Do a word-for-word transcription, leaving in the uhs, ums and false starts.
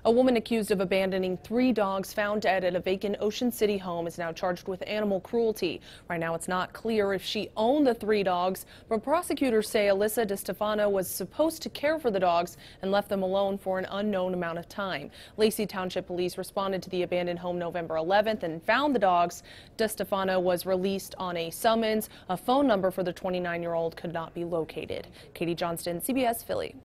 A woman accused of abandoning three dogs found dead at a vacant Ocean City home is now charged with animal cruelty. Right now, it's not clear if she owned the three dogs, but prosecutors say Alyssa DeStefano was supposed to care for the dogs and left them alone for an unknown amount of time. Lacey Township Police responded to the abandoned home November eleventh and found the dogs. DeStefano was released on a summons. A phone number for the twenty-nine-year-old could not be located. Katie Johnston, C B S Philly.